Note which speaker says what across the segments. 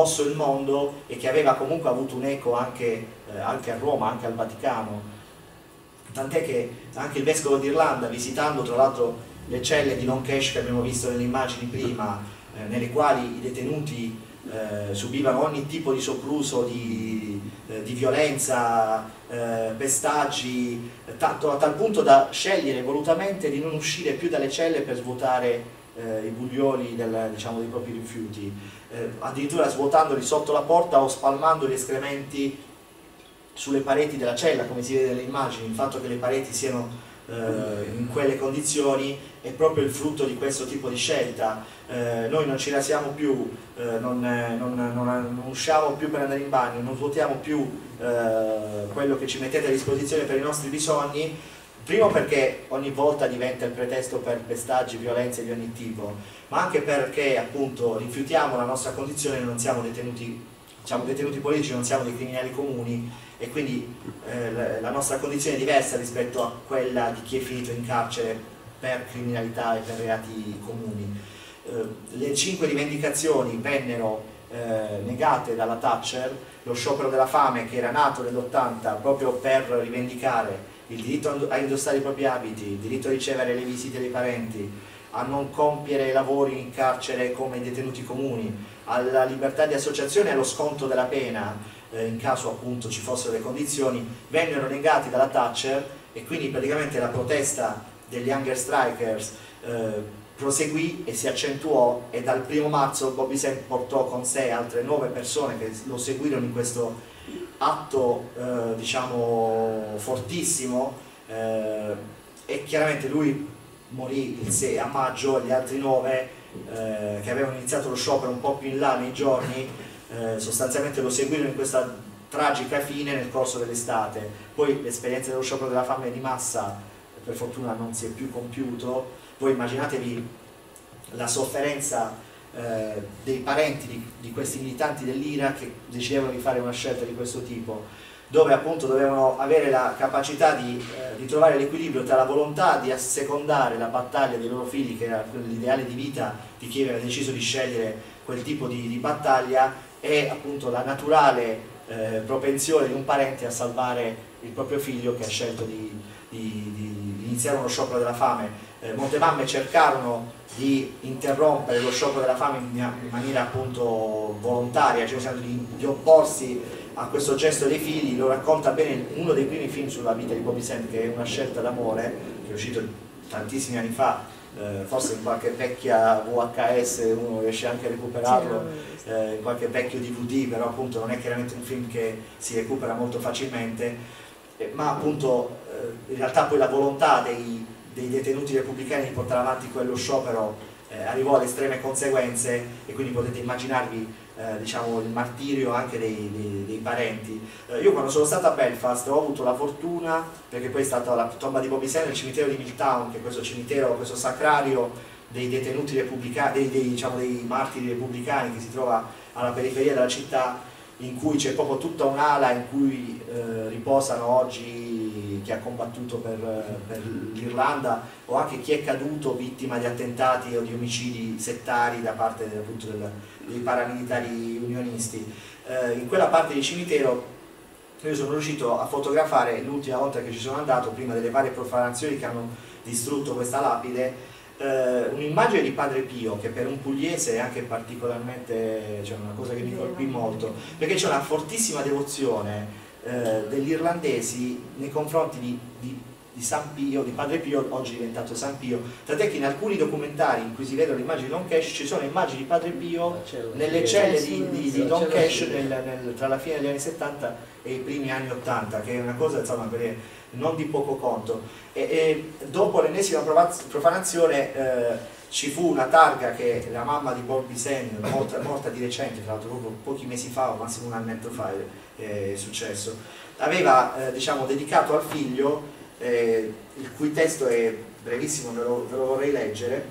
Speaker 1: mosso il mondo e che aveva comunque avuto un eco anche a Roma, anche al Vaticano, tant'è che anche il vescovo d'Irlanda, visitando tra l'altro le celle di Long Kesh che abbiamo visto nelle immagini prima, nelle quali i detenuti subivano ogni tipo di sopruso di violenza, pestaggi, tanto a tal punto da scegliere volutamente di non uscire più dalle celle per svuotare i buglioli diciamo, dei propri rifiuti, addirittura svuotandoli sotto la porta o spalmando gli escrementi sulle pareti della cella, come si vede nelle immagini. Il fatto che le pareti siano in quelle condizioni è proprio il frutto di questo tipo di scelta. Noi non ci rasiamo più, non usciamo più per andare in bagno, non svuotiamo più quello che ci mettete a disposizione per i nostri bisogni. Primo perché ogni volta diventa il pretesto per pestaggi, violenze di ogni tipo, ma anche perché appunto rifiutiamo la nostra condizione e non siamo detenuti, diciamo, detenuti politici, non siamo dei criminali comuni, e quindi la nostra condizione è diversa rispetto a quella di chi è finito in carcere per criminalità e per reati comuni. Le 5 rivendicazioni vennero negate dalla Thatcher. Lo sciopero della fame, che era nato nell'80 proprio per rivendicare il diritto a indossare i propri abiti, il diritto a ricevere le visite dei parenti, a non compiere lavori in carcere come i detenuti comuni, alla libertà di associazione e allo sconto della pena, in caso appunto ci fossero le condizioni, vennero negati dalla Thatcher, e quindi praticamente la protesta degli Hunger Strikers proseguì e si accentuò, e dal 1° marzo Bobby Sands portò con sé altre 9 persone che lo seguirono in questo atto diciamo fortissimo, e chiaramente lui morì il 6 a maggio, e gli altri 9 che avevano iniziato lo sciopero un po' più in là nei giorni sostanzialmente lo seguirono in questa tragica fine nel corso dell'estate. Poi l'esperienza dello sciopero della fame di massa per fortuna non si è più compiuto. Voi immaginatevi la sofferenza dei parenti di questi militanti dell'IRA che decidevano di fare una scelta di questo tipo, dove appunto dovevano avere la capacità di trovare l'equilibrio tra la volontà di assecondare la battaglia dei loro figli, che era l'ideale di vita di chi aveva deciso di scegliere quel tipo di battaglia, e appunto la naturale propensione di un parente a salvare il proprio figlio che ha scelto di iniziare uno sciopero della fame. Molte mamme cercarono di interrompere lo sciopero della fame in maniera appunto volontaria, cioè di opporsi a questo gesto dei figli. Lo racconta bene uno dei primi film sulla vita di Bobby Sands, che è Una scelta d'amore, che è uscito tantissimi anni fa, forse in qualche vecchia VHS uno riesce anche a recuperarlo, in qualche vecchio DVD, però appunto non è chiaramente un film che si recupera molto facilmente, ma appunto in realtà poi la volontà dei detenuti repubblicani di portare avanti quello sciopero arrivò alle estreme conseguenze, e quindi potete immaginarvi diciamo, il martirio anche dei parenti. Io quando sono stato a Belfast ho avuto la fortuna, perché poi è stata la tomba di Bobby Sands nel cimitero di Milltown, che è questo cimitero, questo sacrario dei detenuti repubblicani, diciamo, dei martiri repubblicani, che si trova alla periferia della città, in cui c'è proprio tutta un'ala in cui riposano oggi chi ha combattuto per l'Irlanda, o anche chi è caduto vittima di attentati o di omicidi settari da parte appunto dei paramilitari unionisti. In quella parte di cimitero io sono riuscito a fotografare, l'ultima volta che ci sono andato, prima delle varie profanazioni che hanno distrutto questa lapide, un'immagine di Padre Pio, che per un pugliese è anche particolarmente, cioè, una cosa che mi colpì molto, perché c'è una fortissima devozione degli irlandesi nei confronti di San Pio, di Padre Pio, oggi diventato San Pio, tant'è che in alcuni documentari in cui si vedono le immagini di Long Kesh ci sono immagini di Padre Pio nelle celle di Long Kesh tra la fine degli anni 70 e i primi anni 80, che è una cosa insomma non di poco conto. E dopo l'ennesima profanazione ci fu una targa che la mamma di Bobby Sands, morta di recente, tra l'altro proprio pochi mesi fa o massimo un annetto fa è successo, aveva diciamo, dedicato al figlio, il cui testo è brevissimo, ve lo vorrei leggere,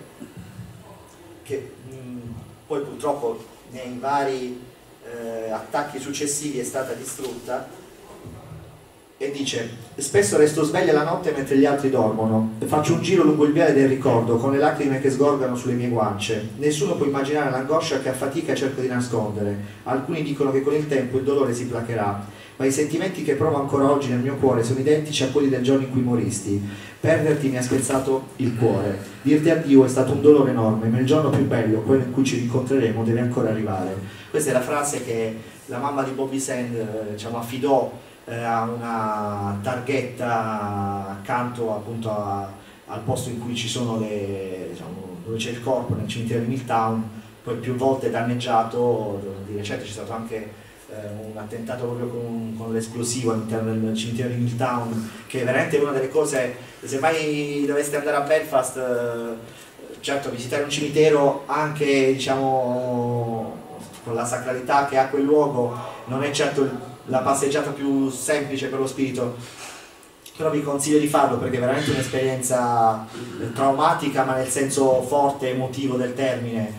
Speaker 1: che poi purtroppo nei vari attacchi successivi è stata distrutta. e dice: spesso resto sveglia la notte mentre gli altri dormono, faccio un giro lungo il viale del ricordo con le lacrime che sgorgano sulle mie guance. Nessuno può immaginare l'angoscia che a fatica cerco di nascondere. Alcuni dicono che con il tempo il dolore si placherà, ma i sentimenti che provo ancora oggi nel mio cuore sono identici a quelli del giorno in cui moristi. Perderti mi ha spezzato il cuore, dirti addio è stato un dolore enorme, ma il giorno più bello, quello in cui ci rincontreremo, deve ancora arrivare. Questa è la frase che la mamma di Bobby Sand diciamo, affidò a una targhetta accanto appunto al posto in cui ci sono diciamo, dove c'è il corpo, nel cimitero di Milltown, poi più volte danneggiato. Di recente c'è stato anche un attentato proprio con l'esplosivo all'interno del cimitero di Milltown, che è veramente una delle cose, se mai doveste andare a Belfast, certo visitare un cimitero anche diciamo con la sacralità che ha quel luogo non è certo la passeggiata più semplice per lo spirito, però vi consiglio di farlo perché è veramente un'esperienza traumatica, ma nel senso forte, emotivo del termine.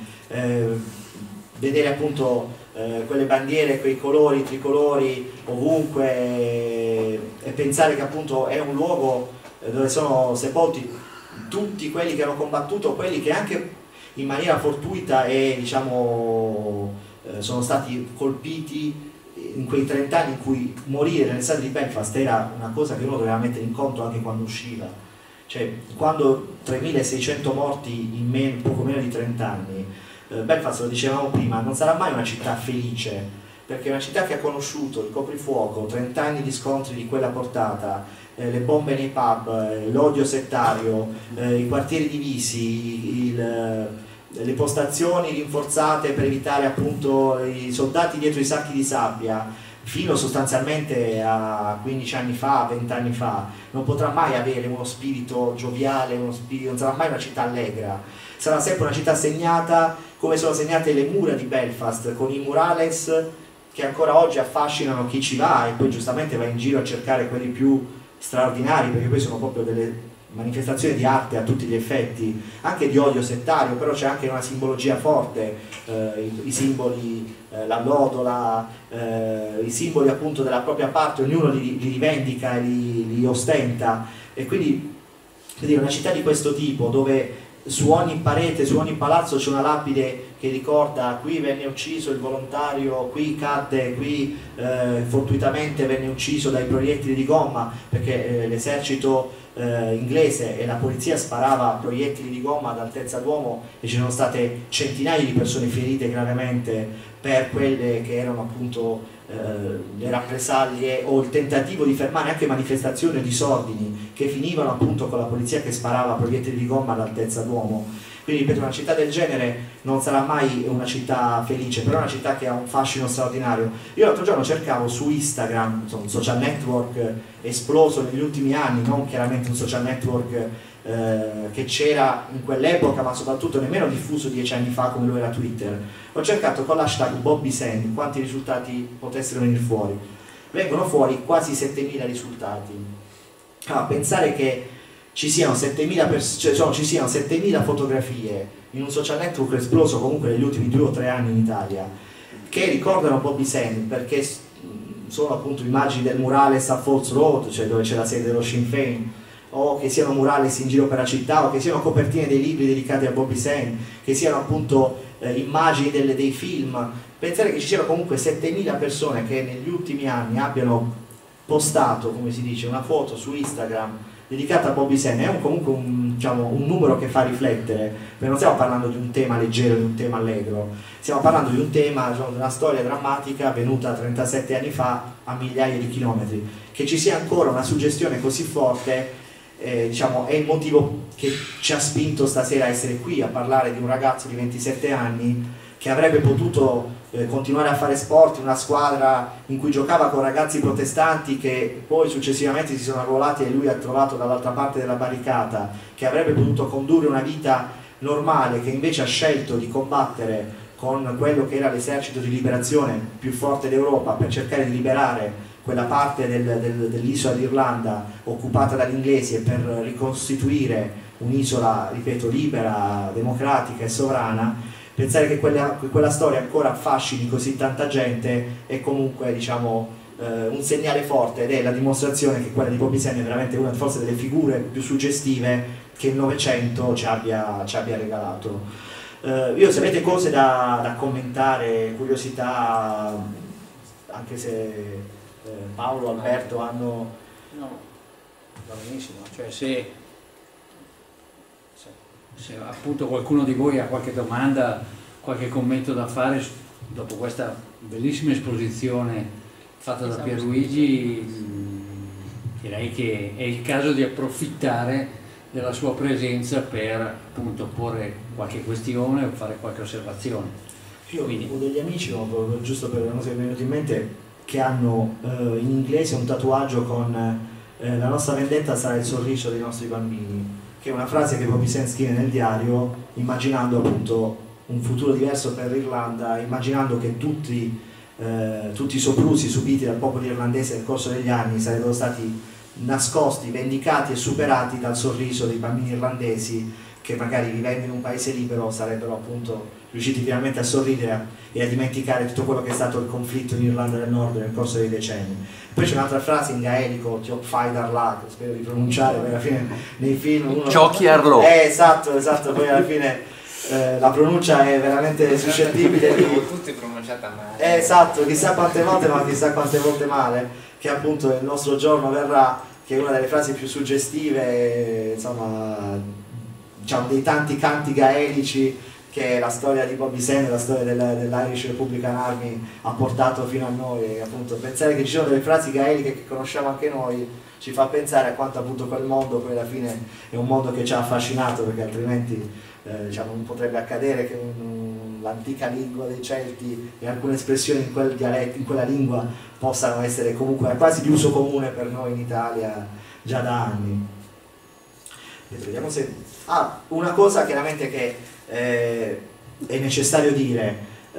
Speaker 1: Vedere appunto quelle bandiere, quei colori, tricolori ovunque, e pensare che appunto è un luogo dove sono sepolti tutti quelli che hanno combattuto, quelli che anche in maniera fortuita e diciamo sono stati colpiti in quei 30 anni in cui morire nel stadio di Belfast era una cosa che uno doveva mettere in conto anche quando usciva. Cioè, quando 3.600 morti in poco meno di 30 anni, Belfast, lo dicevamo prima, non sarà mai una città felice, perché è una città che ha conosciuto il coprifuoco, 30 anni di scontri di quella portata, le bombe nei pub, l'odio settario, i quartieri divisi, le postazioni rinforzate per evitare appunto i soldati dietro i sacchi di sabbia, fino sostanzialmente a 15 anni fa, 20 anni fa. Non potrà mai avere uno spirito gioviale, non sarà mai una città allegra, sarà sempre una città segnata come sono segnate le mura di Belfast, con i murales che ancora oggi affascinano chi ci va e poi giustamente va in giro a cercare quelli più straordinari, perché poi sono proprio delle manifestazioni di arte a tutti gli effetti, anche di odio settario, però c'è anche una simbologia forte, i simboli, la lodola, i simboli appunto della propria parte, ognuno li rivendica e li ostenta, e quindi una città di questo tipo dove su ogni parete, su ogni palazzo c'è una lapide che ricorda: qui venne ucciso il volontario, qui cadde, qui fortuitamente venne ucciso dai proiettili di gomma, perché l'esercito inglese e la polizia sparava proiettili di gomma ad altezza d'uomo e ci sono state centinaia di persone ferite gravemente per quelle che erano appunto le rappresaglie o il tentativo di fermare anche manifestazioni o disordini che finivano appunto con la polizia che sparava proiettili di gomma ad altezza d'uomo. Quindi ripeto, una città del genere non sarà mai una città felice, però è una città che ha un fascino straordinario. Io l'altro giorno cercavo su Instagram, un social network esploso negli ultimi anni, non chiaramente un social network che c'era in quell'epoca, ma soprattutto nemmeno diffuso 10 anni fa come lo era Twitter. Ho cercato con l'hashtag Bobby Sand quanti risultati potessero venire fuori. Vengono fuori quasi 7.000 risultati. Pensare che ci siano 7.000 fotografie in un social network esploso comunque negli ultimi 2 o 3 anni in Italia, che ricordano Bobby Sand, perché sono appunto immagini del murales a Falls Road, cioè dove c'è la sede dello Sinn Féin, o che siano murales in giro per la città, o che siano copertine dei libri dedicati a Bobby Sand, che siano appunto immagini dei film. Pensare che ci siano comunque 7.000 persone che negli ultimi anni abbiano postato, come si dice, una foto su Instagram dedicata a Bobby Sand è comunque un numero che fa riflettere, perché non stiamo parlando di un tema leggero, di un tema allegro, stiamo parlando di un tema, di una storia drammatica avvenuta 37 anni fa a migliaia di chilometri. Che ci sia ancora una suggestione così forte è il motivo che ci ha spinto stasera a essere qui a parlare di un ragazzo di 27 anni che avrebbe potuto continuare a fare sport in una squadra in cui giocava con ragazzi protestanti che poi successivamente si sono arruolati e lui ha trovato dall'altra parte della barricata, che avrebbe potuto condurre una vita normale, che invece ha scelto di combattere con quello che era l'esercito di liberazione più forte d'Europa per cercare di liberare quella parte dell'isola d'Irlanda occupata dagli inglesi e per ricostituire un'isola, ripeto, libera, democratica e sovrana. Pensare che quella storia ancora affascini così tanta gente è comunque un segnale forte, ed è la dimostrazione che quella di Bobby Sean è veramente una forse delle figure più suggestive che il Novecento ci abbia regalato. Io, se avete cose da commentare, curiosità, anche se Paolo, Alberto hanno...
Speaker 2: No, va benissimo, cioè se appunto qualcuno di voi ha qualche domanda, qualche commento da fare dopo questa bellissima esposizione fatta da Pierluigi, direi che è il caso di approfittare della sua presenza per appunto porre qualche questione o fare qualche osservazione.
Speaker 1: Io ho degli amici, giusto per una cosa che mi è venuta in mente, che hanno in inglese un tatuaggio con la nostra vendetta sarà il sorriso dei nostri bambini, che è una frase che Bobby Sean scrive nel diario, immaginando appunto un futuro diverso per l'Irlanda, immaginando che tutti i soprusi subiti dal popolo irlandese nel corso degli anni sarebbero stati nascosti, vendicati e superati dal sorriso dei bambini irlandesi, che magari vivendo in un paese libero sarebbero appunto riusciti finalmente a sorridere e a dimenticare tutto quello che è stato il conflitto in Irlanda del Nord nel corso dei decenni. Poi c'è un'altra frase in gaelico, Tiop Faidar La, che spero di pronunciare, perché alla fine nei film
Speaker 3: Giochi Arlo.
Speaker 1: Esatto, poi alla fine la pronuncia è veramente suscettibile di...
Speaker 4: tutti pronunciata male.
Speaker 1: Esatto, chissà quante volte, ma chissà quante volte male, che appunto il nostro giorno verrà, che è una delle frasi più suggestive, insomma, diciamo, dei tanti canti gaelici che la storia di Bobby Sean, la storia dell'Irish Republican Army ha portato fino a noi. E appunto pensare che ci sono delle frasi gaeliche che conosciamo anche noi ci fa pensare a quanto appunto quel mondo poi alla fine è un mondo che ci ha affascinato, perché altrimenti diciamo, non potrebbe accadere che l'antica lingua dei Celti e alcune espressioni in quel dialetto, in quella lingua, possano essere comunque quasi di uso comune per noi in Italia già da anni. Vediamo se... una cosa chiaramente che è necessario dire,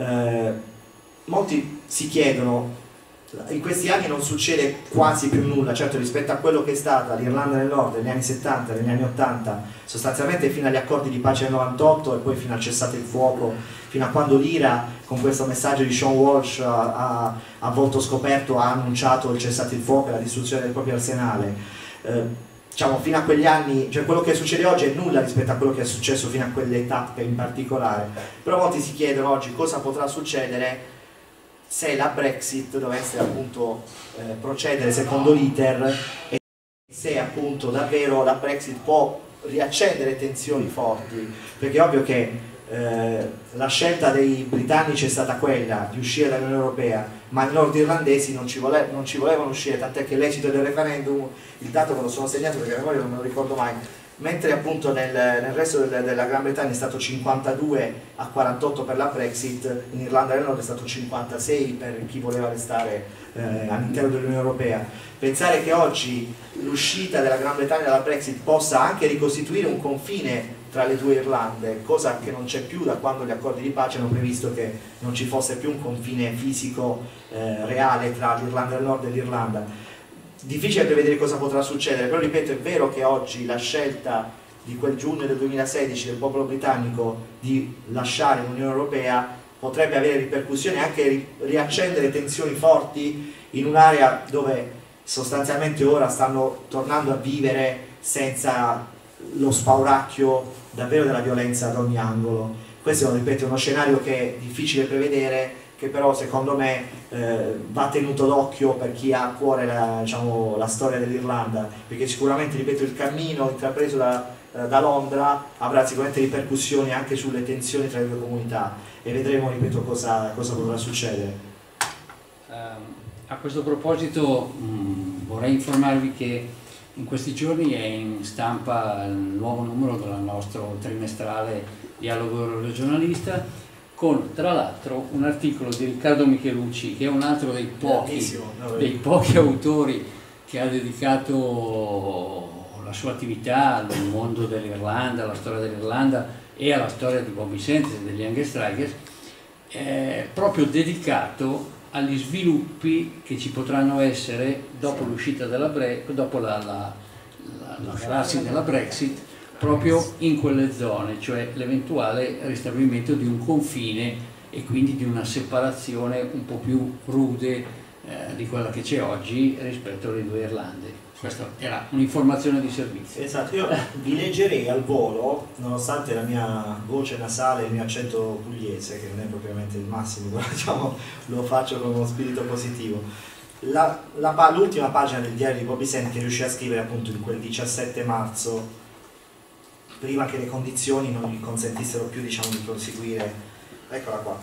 Speaker 1: molti si chiedono, in questi anni non succede quasi più nulla, certo, rispetto a quello che è stata l'Irlanda del Nord negli anni 70, negli anni 80, sostanzialmente fino agli accordi di pace del 98 e poi fino al cessate il fuoco, fino a quando l'IRA con questo messaggio di Sean Walsh a volto scoperto ha annunciato il cessate il fuoco e la distruzione del proprio arsenale. Diciamo, fino a quegli anni, cioè quello che succede oggi è nulla rispetto a quello che è successo fino a quelle tappe in particolare, però molti si chiedono oggi cosa potrà succedere se la Brexit dovesse appunto procedere secondo l'iter, e se appunto davvero la Brexit può riaccendere tensioni forti, perché è ovvio che la scelta dei britannici è stata quella di uscire dall'Unione Europea, ma i nordirlandesi non ci volevano uscire, tant'è che l'esito del referendum, il dato me lo sono segnato perché a memoria non me lo ricordo mai, mentre appunto nel resto della Gran Bretagna è stato 52-48 per la Brexit, in Irlanda del Nord è stato 56 per chi voleva restare all'interno dell'Unione Europea. Pensare che oggi l'uscita della Gran Bretagna dalla Brexit possa anche ricostituire un confine tra le due Irlande, cosa che non c'è più da quando gli accordi di pace hanno previsto che non ci fosse più un confine fisico reale tra l'Irlanda del Nord e l'Irlanda. Difficile prevedere cosa potrà succedere, però ripeto, è vero che oggi la scelta di quel giugno del 2016 del popolo britannico di lasciare l'Unione Europea potrebbe avere ripercussioni, anche riaccendere tensioni forti in un'area dove sostanzialmente ora stanno tornando a vivere senza lo spauracchio davvero della violenza ad ogni angolo. Questo, ripeto, è uno scenario che è difficile prevedere, che però secondo me va tenuto d'occhio per chi ha a cuore la storia dell'Irlanda, perché sicuramente, ripeto, il cammino intrapreso da Londra avrà sicuramente ripercussioni anche sulle tensioni tra le due comunità, e vedremo, ripeto, cosa potrà succedere.
Speaker 2: A questo proposito vorrei informarvi che in questi giorni è in stampa il nuovo numero del nostro trimestrale Dialogo Regionalista, con tra l'altro un articolo di Riccardo Michelucci, che è un altro dei pochi autori che ha dedicato la sua attività al mondo dell'Irlanda, alla storia dell'Irlanda e alla storia di Bobby Sean e degli Young Strikers, proprio dedicato agli sviluppi che ci potranno essere dopo l'uscita dopo l'avverarsi della Brexit, proprio in quelle zone, cioè l'eventuale ristabilimento di un confine e quindi di una separazione un po' più rude di quella che c'è oggi rispetto alle due Irlande. Questa era un'informazione di servizio.
Speaker 1: Esatto, io vi leggerei al volo, nonostante la mia voce nasale e il mio accento pugliese, che non è propriamente il massimo, però diciamo, lo faccio con uno spirito positivo. L'ultima pagina del diario di Bobby Sands che riuscì a scrivere appunto in quel 17 marzo, prima che le condizioni non gli consentissero più, diciamo, di proseguire. Eccola qua.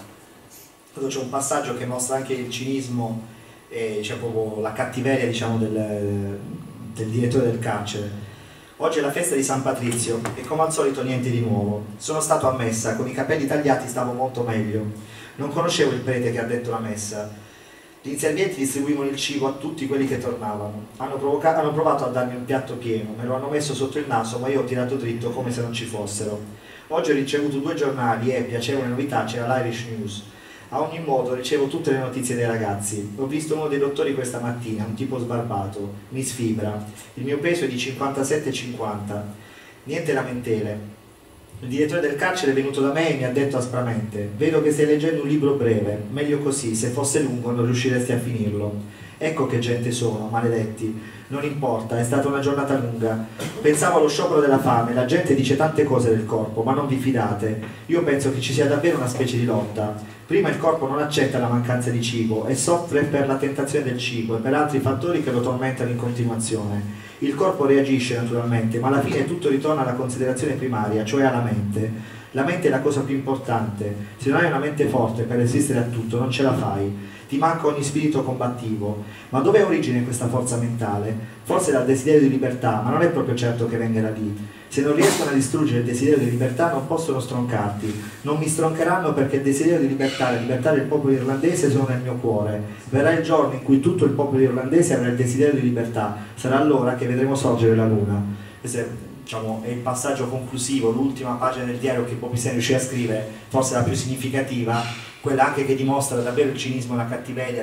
Speaker 1: C'è un passaggio che mostra anche il cinismo e c'è proprio la cattiveria, diciamo, del direttore del carcere. Oggi è la festa di San Patrizio e come al solito niente di nuovo. Sono stato a messa, con i capelli tagliati stavo molto meglio. Non conoscevo il prete che ha detto la messa. Gli inservienti distribuivano il cibo a tutti quelli che tornavano. Hanno provato a darmi un piatto pieno, me lo hanno messo sotto il naso, ma io ho tirato dritto come se non ci fossero. Oggi ho ricevuto 2 giornali e, piacevole novità, c'era l'Irish News. A ogni modo ricevo tutte le notizie dei ragazzi. Ho visto uno dei dottori questa mattina, un tipo sbarbato, mi sfibra. Il mio peso è di 57,50. Niente lamentele. Il direttore del carcere è venuto da me e mi ha detto aspramente: vedo che stai leggendo un libro breve, meglio così, se fosse lungo non riusciresti a finirlo. Ecco che gente sono, maledetti. Non importa, è stata una giornata lunga. Pensavo allo sciopero della fame, la gente dice tante cose del corpo, ma non vi fidate. Io penso che ci sia davvero una specie di lotta. Prima il corpo non accetta la mancanza di cibo e soffre per la tentazione del cibo e per altri fattori che lo tormentano in continuazione. Il corpo reagisce naturalmente, ma alla fine tutto ritorna alla considerazione primaria, cioè alla mente. La mente è la cosa più importante. Se non hai una mente forte per resistere a tutto, non ce la fai. Ti manca ogni spirito combattivo. Ma dove ha origine questa forza mentale? Forse dal desiderio di libertà, ma non è proprio certo che venga da lì. Se non riescono a distruggere il desiderio di libertà non possono stroncarti. Non mi stroncheranno perché il desiderio di libertà e la libertà del popolo irlandese sono nel mio cuore. Verrà il giorno in cui tutto il popolo irlandese avrà il desiderio di libertà. Sarà allora che vedremo sorgere la luna. Questo è, diciamo, è il passaggio conclusivo, l'ultima pagina del diario che Bobby Sands riuscì a scrivere, forse la più significativa, quella anche che dimostra davvero il cinismo e la cattiveria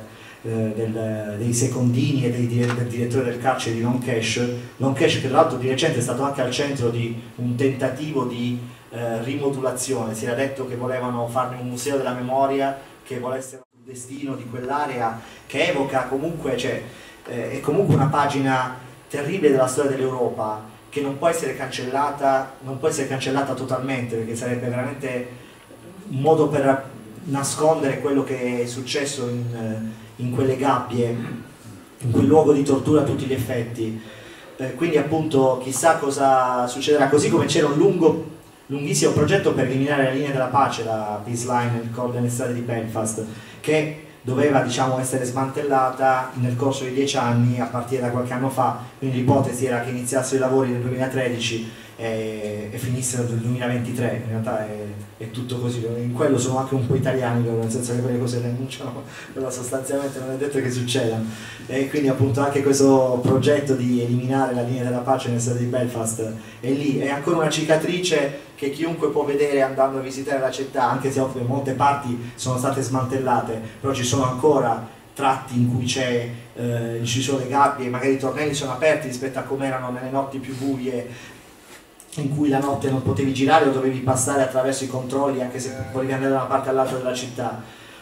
Speaker 1: dei secondini e del direttore del carcere di Long Cash. Long Cash, che tra l'altro di recente è stato anche al centro di un tentativo di rimodulazione. Si era detto che volevano farne un museo della memoria che volesse il destino di quell'area, che evoca comunque, cioè, è comunque una pagina terribile della storia dell'Europa, che non può essere cancellata, non può essere cancellata totalmente, perché sarebbe veramente un modo per nascondere quello che è successo in quelle gabbie, in quel luogo di tortura a tutti gli effetti. Quindi appunto chissà cosa succederà, così come c'era un lunghissimo progetto per eliminare la linea della pace, la Peace Line, il corpo delle strade di Belfast, che doveva, diciamo, essere smantellata nel corso di 10 anni a partire da qualche anno fa, quindi l'ipotesi era che iniziassero i lavori nel 2013 e finissero nel 2023. In realtà è tutto così, in quello sono anche un po' italiani loro, nel senso che quelle cose le annunciano, però sostanzialmente non è detto che succedano. E quindi appunto anche questo progetto di eliminare la linea della pace nel stato di Belfast è lì, è ancora una cicatrice che chiunque può vedere andando a visitare la città, anche se molte parti sono state smantellate, però ci sono ancora tratti in cui ci sono le gabbie, magari i tornelli sono aperti rispetto a come erano nelle notti più buie, in cui la notte non potevi girare o dovevi passare attraverso i controlli anche se volevi andare da una parte all'altra della città.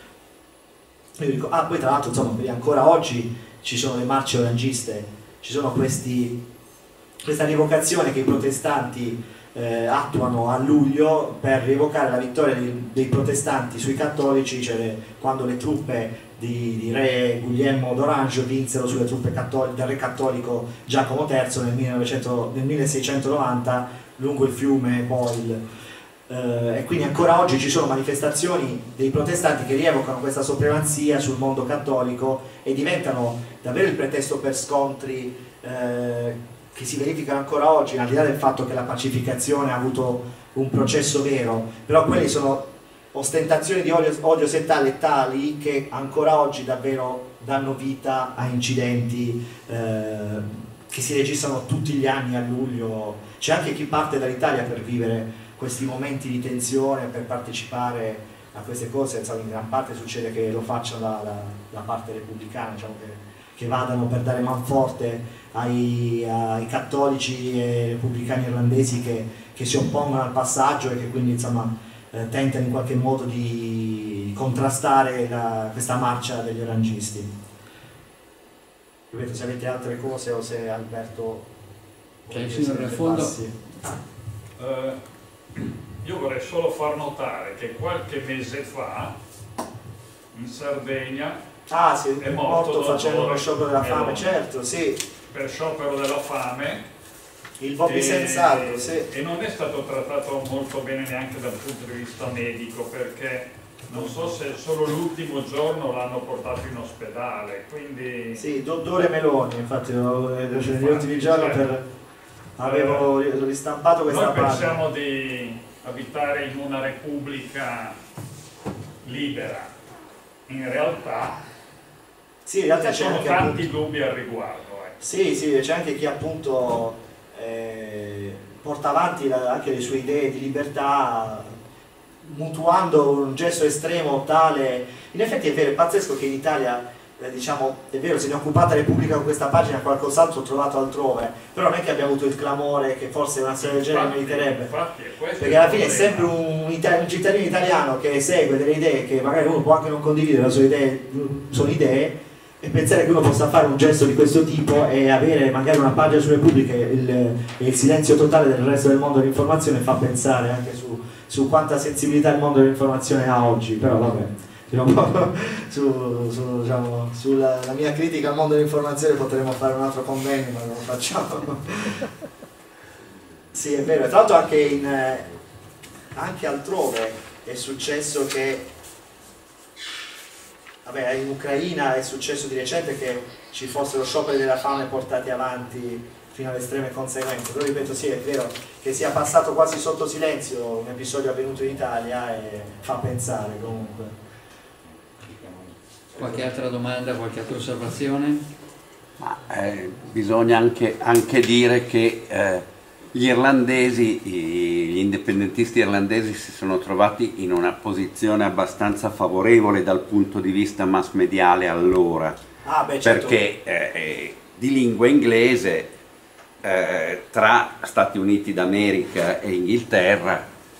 Speaker 1: Io dico, poi tra l'altro, insomma, ancora oggi ci sono le marce orangiste, ci sono questa rievocazione che i protestanti attuano a luglio per rievocare la vittoria dei protestanti sui cattolici, cioè quando le truppe di re Guglielmo d'Orange vinsero sulle truppe del re cattolico Giacomo III nel 1690 lungo il fiume Boyle. E quindi ancora oggi ci sono manifestazioni dei protestanti che rievocano questa supremazia sul mondo cattolico e diventano davvero il pretesto per scontri che si verificano ancora oggi, al di là del fatto che la pacificazione ha avuto un processo vero, però quelli sono ostentazioni di odio settale tali che ancora oggi davvero danno vita a incidenti che si registrano tutti gli anni a luglio. C'è anche chi parte dall'Italia per vivere questi momenti di tensione, per partecipare a queste cose. Insomma, in gran parte succede che lo facciano la parte repubblicana, diciamo che vadano per dare manforte ai cattolici e repubblicani irlandesi che si oppongono al passaggio e che quindi, insomma, tentano in qualche modo di contrastare questa marcia degli orangisti. ripeto, se avete altre cose o se Alberto...
Speaker 2: C'è il signore al fondo.
Speaker 3: Io vorrei solo far notare che qualche mese fa in Sardegna
Speaker 1: sì,
Speaker 3: è morto
Speaker 1: facendo lo sciopero della fame, certo, sì.
Speaker 3: Per sciopero della fame.
Speaker 1: Il Bobby Senz'altro, sì.
Speaker 3: E non è stato trattato molto bene neanche dal punto di vista medico, perché non so se solo l'ultimo giorno l'hanno portato in ospedale, quindi...
Speaker 1: Sì, Dore Meloni, infatti, negli ultimi giorni avevo ristampato questa
Speaker 3: noi
Speaker 1: parte.
Speaker 3: Pensiamo di abitare in una repubblica libera, in realtà,
Speaker 1: sì, in realtà
Speaker 3: ci sono
Speaker 1: anche,
Speaker 3: tanti
Speaker 1: appunto,
Speaker 3: dubbi al riguardo.
Speaker 1: Sì, sì, c'è anche chi appunto porta avanti anche le sue idee di libertà, mutuando un gesto estremo tale. In effetti è vero, è pazzesco che in Italia, diciamo, è vero, se ne è occupata Repubblica con questa pagina, qualcos'altro ho trovato altrove, però non è che abbia avuto il clamore che forse una storia del genere meriterebbe, perché alla fine è sempre un cittadino italiano che segue delle idee che magari uno può anche non condividere, le sue idee sono idee, e pensare che uno possa fare un gesto di questo tipo e avere magari una pagina su Repubblica e il silenzio totale del resto del mondo dell'informazione fa pensare anche su quanta sensibilità il mondo dell'informazione ha oggi. Però vabbè, diciamo, sulla mia critica al mondo dell'informazione potremmo fare un altro convegno, ma non lo facciamo. Sì, è vero, tra l'altro anche altrove è successo che, vabbè, in Ucraina è successo di recente che ci fossero scioperi della fame portati avanti fino alle estreme conseguenze, però ripeto, sì, è vero che sia passato quasi sotto silenzio un episodio avvenuto in Italia e fa pensare comunque.
Speaker 2: Qualche altra domanda, qualche altra osservazione?
Speaker 4: Bisogna anche dire che gli irlandesi, gli indipendentisti irlandesi si sono trovati in una posizione abbastanza favorevole dal punto di vista mass mediale allora, certo. Perché di lingua inglese tra Stati Uniti d'America e Inghilterra,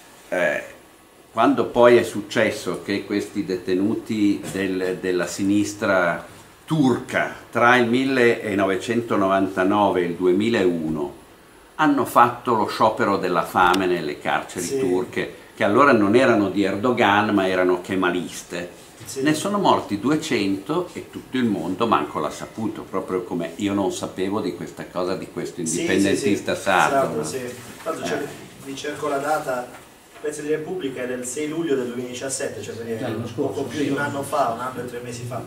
Speaker 4: quando poi è successo che questi detenuti della sinistra turca tra il 1999 e il 2001 hanno fatto lo sciopero della fame nelle carceri turche, che allora non erano di Erdogan ma erano kemaliste. Ne sono morti 200 e tutto il mondo manco l'ha saputo, proprio come io non sapevo di questa cosa di questo indipendentista sardo.
Speaker 1: Vi cerco la data, penso di Repubblica è del 6 luglio del 2017, cioè poco più di un anno fa, un anno e 3 mesi fa.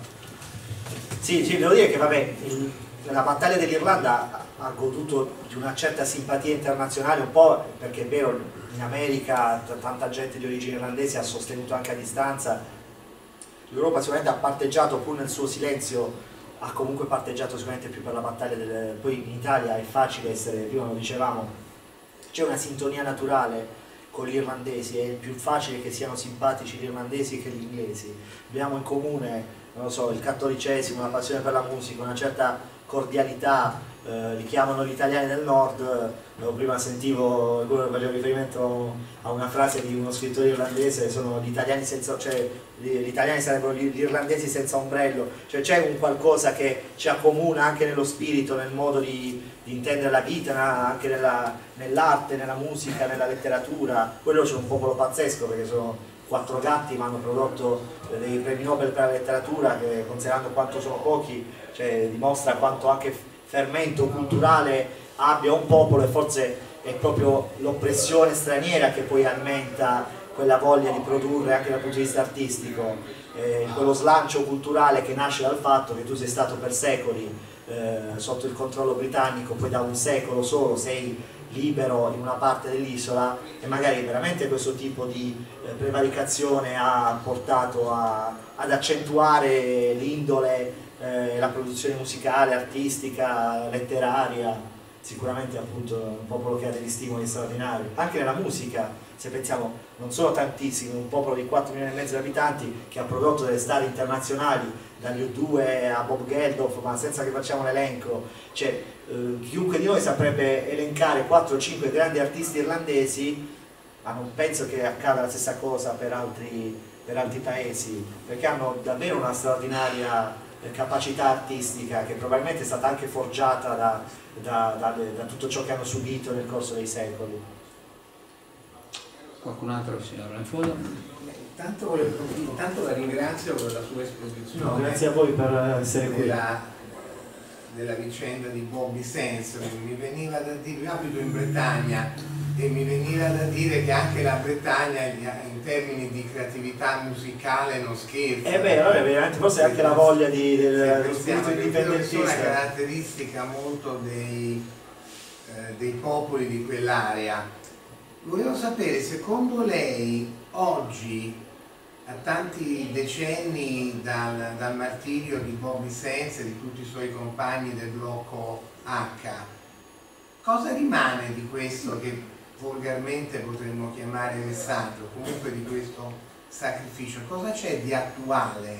Speaker 1: Sì, devo dire che vabbè, la battaglia dell'Irlanda ha goduto di una certa simpatia internazionale, un po' perché è vero, in America tanta gente di origine irlandese ha sostenuto anche a distanza. L'Europa sicuramente ha parteggiato, pur nel suo silenzio, ha comunque parteggiato sicuramente più per la battaglia poi in Italia è facile essere, prima lo dicevamo, c'è una sintonia naturale con gli irlandesi, è più facile che siano simpatici gli irlandesi che gli inglesi. Abbiamo in comune, non lo so, il cattolicesimo, una passione per la musica, una certa cordialità, li chiamano gli italiani del nord. Prima sentivo, facevo riferimento a una frase di uno scrittore irlandese, sono gli italiani senza, cioè gli italiani sarebbero gli irlandesi senza ombrello, cioè c'è un qualcosa che ci accomuna anche nello spirito, nel modo di intendere la vita, anche nell'arte, nella musica, nella letteratura. Quello c'è un popolo pazzesco, perché sono 4 gatti ma hanno prodotto dei premi Nobel per la letteratura che, considerando quanto sono pochi, cioè, dimostra quanto anche fermento culturale abbia un popolo, e forse è proprio l'oppressione straniera che poi alimenta quella voglia di produrre anche dal punto di vista artistico, quello slancio culturale che nasce dal fatto che tu sei stato per secoli sotto il controllo britannico, poi da un secolo solo sei libero in una parte dell'isola, e magari veramente questo tipo di prevaricazione ha portato ad accentuare l'indole, la produzione musicale, artistica, letteraria. Sicuramente appunto un popolo che ha degli stimoli straordinari, anche nella musica, se pensiamo, non sono tantissimi, un popolo di 4 milioni e mezzo di abitanti che ha prodotto delle star internazionali, dagli U2 a Bob Geldof, ma senza che facciamo l'elenco, cioè chiunque di noi saprebbe elencare 4-5 grandi artisti irlandesi, ma non penso che accada la stessa cosa per altri paesi, perché hanno davvero una straordinaria capacità artistica che probabilmente è stata anche forgiata da tutto ciò che hanno subito nel corso dei secoli.
Speaker 2: Qualcun altro, signora, in fondo?
Speaker 5: Intanto la ringrazio per la sua esposizione.
Speaker 1: No, grazie a voi per essere qui.
Speaker 5: Della vicenda di Bobby Sands. Mi veniva da dire, io abito in Bretagna e mi veniva da dire che anche la Bretagna in termini di creatività musicale non scherza.
Speaker 1: Allora veramente, forse anche la voglia dello spirito indipendentista.
Speaker 5: È una caratteristica molto dei popoli di quell'area. Volevo sapere, secondo lei, oggi, a tanti decenni dal martirio di Bobby Sands e di tutti i suoi compagni del blocco H, cosa rimane di questo che volgarmente potremmo chiamare messaggio, comunque di questo sacrificio? Cosa c'è di attuale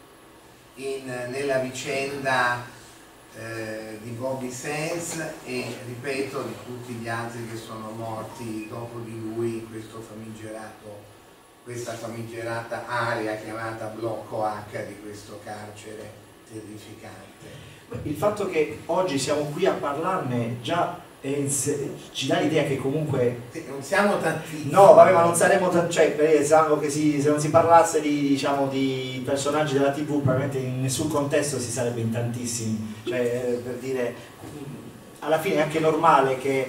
Speaker 5: nella vicenda di Bobby Sands e, ripeto, di tutti gli altri che sono morti dopo di lui in questa famigerata area chiamata blocco H di questo carcere terrificante?
Speaker 1: Il fatto che oggi siamo qui a parlarne già ci dà l'idea che comunque
Speaker 5: non siamo tantissimi.
Speaker 1: No, vabbè, ma non saremo sanno che se non si parlasse di personaggi della TV, probabilmente in nessun contesto si sarebbe in tantissimi. Cioè, per dire, alla fine è anche normale che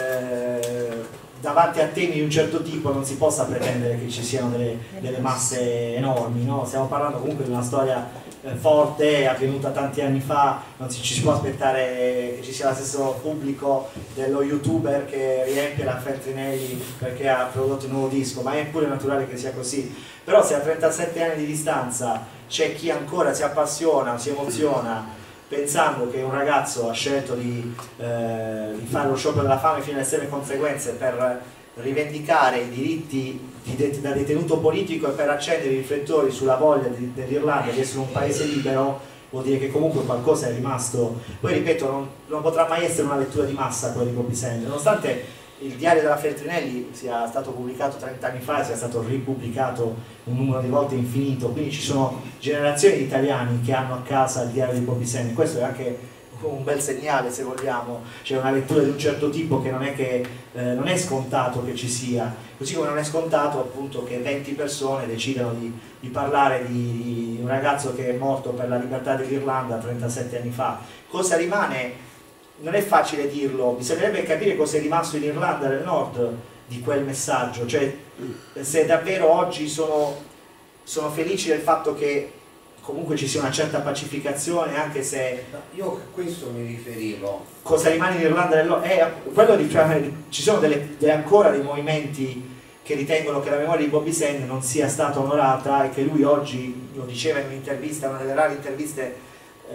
Speaker 1: davanti a temi di un certo tipo non si possa pretendere che ci siano delle masse enormi, no? Stiamo parlando comunque di una storia forte, avvenuta tanti anni fa, non ci si può aspettare che ci sia lo stesso pubblico dello youtuber che riempie la Feltrinelli perché ha prodotto un nuovo disco, ma è pure naturale che sia così. Però se a 37 anni di distanza c'è chi ancora si appassiona, si emoziona pensando che un ragazzo ha scelto di fare lo sciopero della fame fino alle estreme conseguenze per rivendicare i diritti da detenuto politico e per accendere i riflettori sulla voglia dell'Irlanda di essere un paese libero, vuol dire che comunque qualcosa è rimasto. Poi ripeto, non potrà mai essere una lettura di massa quella di Bobby Sands, nonostante il diario della Feltrinelli sia stato pubblicato 30 anni fa e sia stato ripubblicato un numero di volte infinito, quindi ci sono generazioni di italiani che hanno a casa il diario di Bobby Sands. Questo è anche un bel segnale, se vogliamo. C'è una lettura di un certo tipo che non è scontato che ci sia, così come non è scontato appunto che 20 persone decidano di parlare di un ragazzo che è morto per la libertà dell'Irlanda 37 anni fa. Cosa rimane? Non è facile dirlo, bisognerebbe capire cosa è rimasto in Irlanda del Nord di quel messaggio, cioè se davvero oggi sono felici del fatto che comunque ci sia una certa pacificazione, anche se...
Speaker 5: Io a questo mi riferivo.
Speaker 1: Cosa rimane in Irlanda del Nord? Ci sono ancora dei movimenti che ritengono che la memoria di Bobby Sands non sia stata onorata e che lui oggi, lo diceva in un'intervista, una delle rare interviste,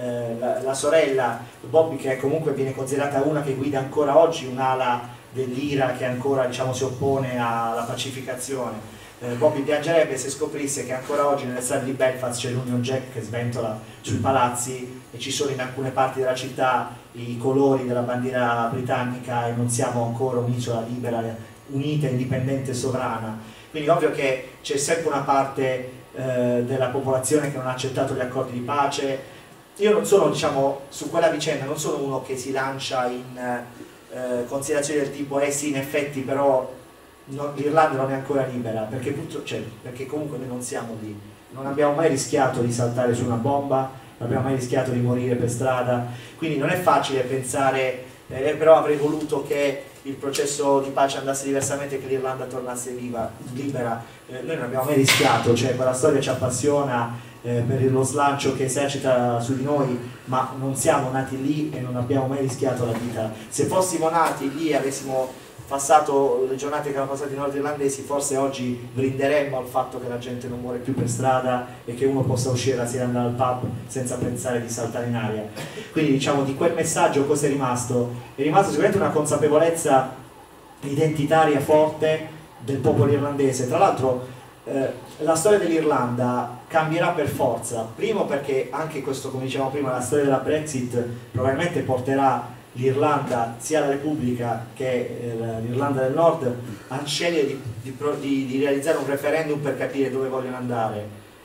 Speaker 1: la sorella Bobby, che comunque viene considerata una che guida ancora oggi un'ala dell'IRA che ancora si oppone alla pacificazione. Bobby piangerebbe se scoprisse che ancora oggi nelle strade di Belfast c'è l'Union Jack che sventola sui palazzi e ci sono in alcune parti della città i colori della bandiera britannica e non siamo ancora un'isola libera, unita, indipendente e sovrana. Quindi ovvio che c'è sempre una parte della popolazione che non ha accettato gli accordi di pace. Io non sono, su quella vicenda, non sono uno che si lancia in considerazioni del tipo sì, in effetti però l'Irlanda non è ancora libera, perché comunque noi non siamo lì, non abbiamo mai rischiato di saltare su una bomba, non abbiamo mai rischiato di morire per strada, quindi non è facile pensare, però avrei voluto che il processo di pace andasse diversamente e che l'Irlanda tornasse libera. Noi non abbiamo mai rischiato, quella storia ci appassiona per lo slancio che esercita su di noi, ma non siamo nati lì e non abbiamo mai rischiato la vita. Se fossimo nati lì e avessimo passato le giornate che hanno passato i nordirlandesi, forse oggi brinderemmo al fatto che la gente non muore più per strada e che uno possa uscire la sera e andare al pub senza pensare di saltare in aria. Quindi di quel messaggio cosa è rimasto? È rimasto sicuramente una consapevolezza identitaria forte del popolo irlandese. Tra l'altro la storia dell'Irlanda cambierà per forza, primo perché anche questo, come dicevamo prima, la storia della Brexit probabilmente porterà l'Irlanda, sia la Repubblica che l'Irlanda del Nord, a scegliere di realizzare un referendum per capire dove vogliono andare.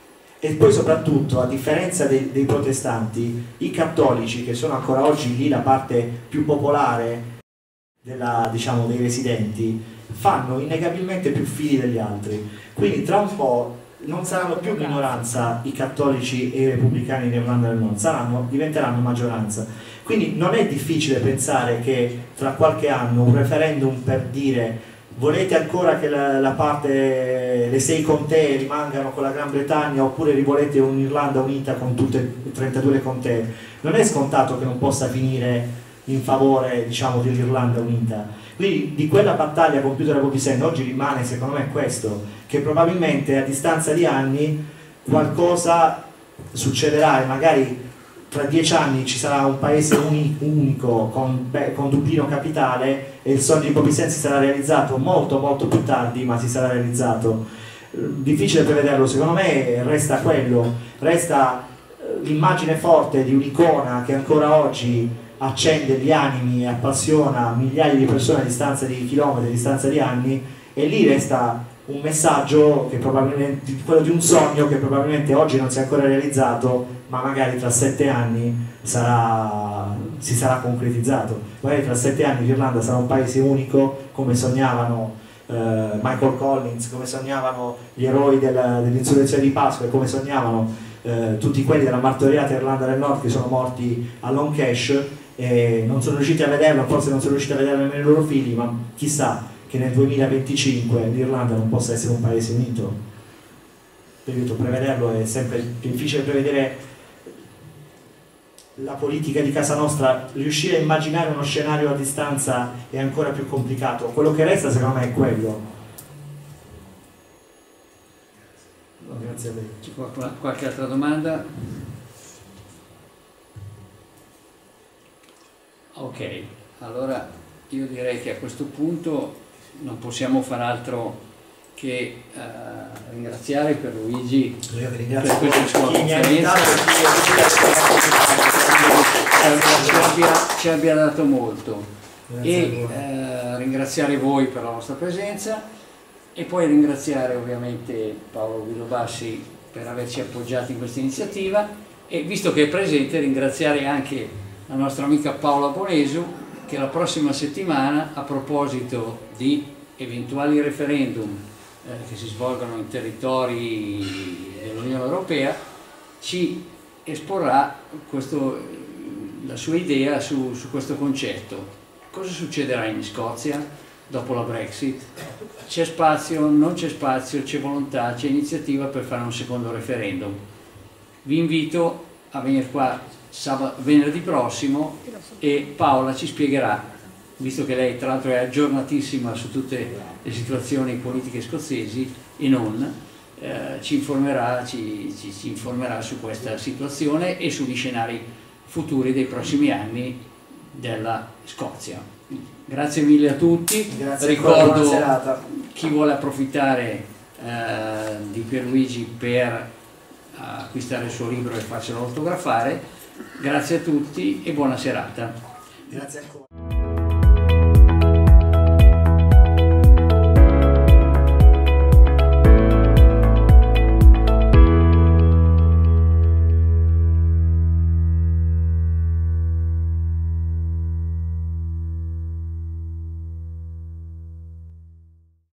Speaker 1: E poi soprattutto, a differenza dei protestanti, i cattolici, che sono ancora oggi lì la parte più popolare diciamo, dei residenti, fanno innegabilmente più figli degli altri. Quindi tra un po' non saranno più minoranza i cattolici e i repubblicani in Irlanda del Nord, diventeranno maggioranza. Quindi non è difficile pensare che tra qualche anno un referendum per dire volete ancora che la parte, le 6 contee rimangano con la Gran Bretagna oppure volete un'Irlanda unita con tutte e 32 le contee, non è scontato che non possa finire in favore, diciamo, dell'Irlanda unita. Quindi di quella battaglia compiuta da Bobby Sands oggi rimane secondo me questo, che probabilmente a distanza di anni qualcosa succederà e magari tra 10 anni ci sarà un paese unico con Dublino capitale e il sogno di Bobby Sands si sarà realizzato molto molto più tardi, ma si sarà realizzato. Difficile prevederlo, secondo me resta quello, resta l'immagine forte di un'icona che ancora oggi accende gli animi e appassiona migliaia di persone a distanza di chilometri, a distanza di anni, e lì resta un messaggio che probabilmente, quello di un sogno che probabilmente oggi non si è ancora realizzato, ma magari tra 7 anni si sarà concretizzato. Magari tra 7 anni l'Irlanda sarà un paese unico, come sognavano Michael Collins, come sognavano gli eroi dell'insurrezione di Pasqua e come sognavano tutti quelli della martoriata Irlanda del Nord che sono morti a Long Cash e non sono riusciti a vederlo, forse non sono riusciti a vederlo nemmeno i loro figli, ma chissà che nel 2025 l'Irlanda non possa essere un paese unito. Ripeto, prevederlo è sempre difficile, prevedere la politica di casa nostra, riuscire a immaginare uno scenario a distanza è ancora più complicato. Quello che resta secondo me è quello. No, grazie a lei.
Speaker 2: C'è qualche altra domanda? Ok, allora io direi che a questo punto non possiamo far altro che ringraziare Pierluigi per questa sua conferenza, ci abbia dato molto, e ringraziare voi per la vostra presenza, e poi ringraziare ovviamente Paolo Guido Bassi per averci appoggiato in questa iniziativa, e visto che è presente ringraziare anche la nostra amica Paola Bonesu, che la prossima settimana, a proposito di eventuali referendum che si svolgono in territori dell'Unione Europea, ci esporrà la sua idea su questo concetto. Cosa succederà in Scozia dopo la Brexit? C'è spazio, non c'è spazio, c'è volontà, c'è iniziativa per fare un secondo referendum? Vi invito a venire qua venerdì prossimo e Paola ci spiegherà, visto che lei tra l'altro è aggiornatissima su tutte le situazioni politiche scozzesi e non, ci informerà su questa situazione e sugli scenari futuri dei prossimi anni della Scozia. Grazie mille a tutti.
Speaker 1: Grazie.
Speaker 2: Ricordo chi vuole approfittare di Pierluigi per acquistare il suo libro e farcelo autografare. Grazie a tutti e buona serata.
Speaker 1: Grazie ancora.